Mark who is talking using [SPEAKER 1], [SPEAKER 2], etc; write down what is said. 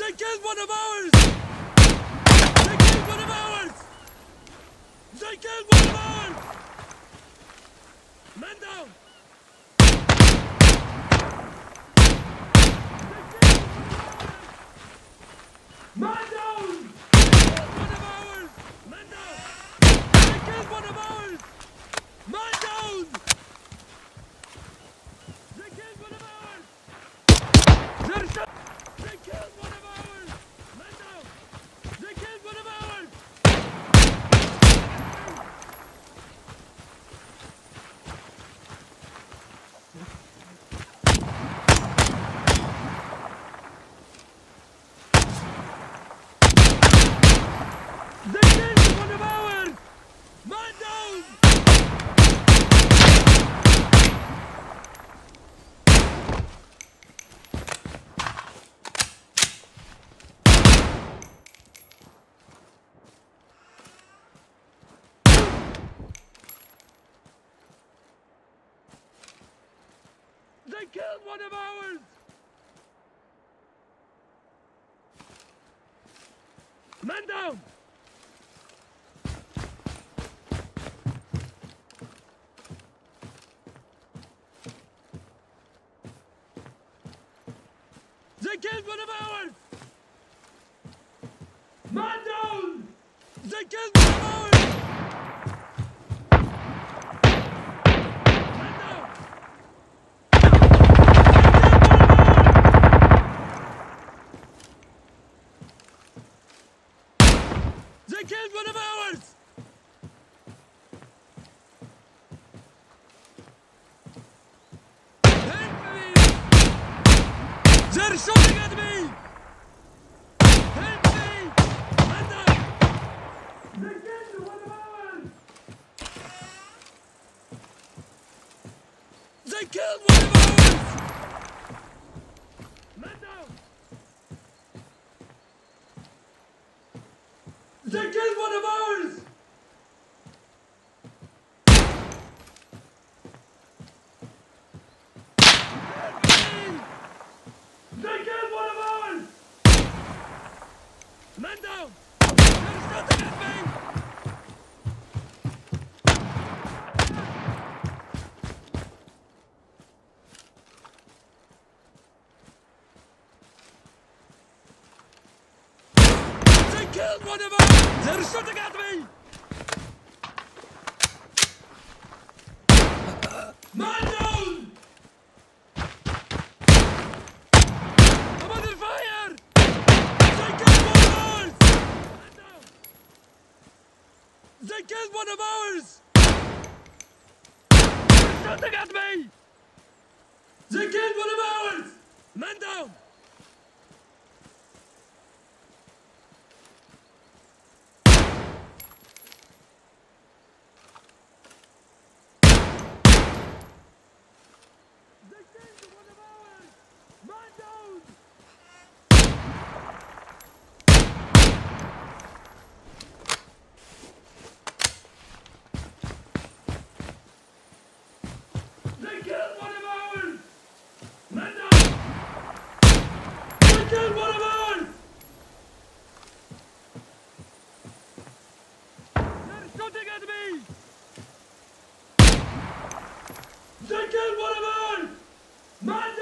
[SPEAKER 1] They killed one of ours! They killed one of ours! They killed one of ours! Men down! Man down! One of ours! Man down! They killed one of ours! Man down! They killed one of ours! They're shot! They killed one of ours! Man down! They killed one of ours! They killed one of ours! Man down! They killed one of ours! Man down! They killed one of ours! Man down! They killed one of ours! Man down! They killed one of ours! Help me! They're shooting at me! Help me! Man down! They killed one of ours! They killed one of ours! Man down! They killed one of ours! Help me! They killed one of ours! Man down! They're shooting at me! They killed one of ours! They're shooting at me! Man down! I'm under fire! They killed one of ours! Man down! They killed one of ours! They're shooting at me! They killed one of ours! Man down! They killed one of ours! Man down! They killed one of ours! Man down! They killed one of ours! They're shooting at me! They killed one of ours! Man down!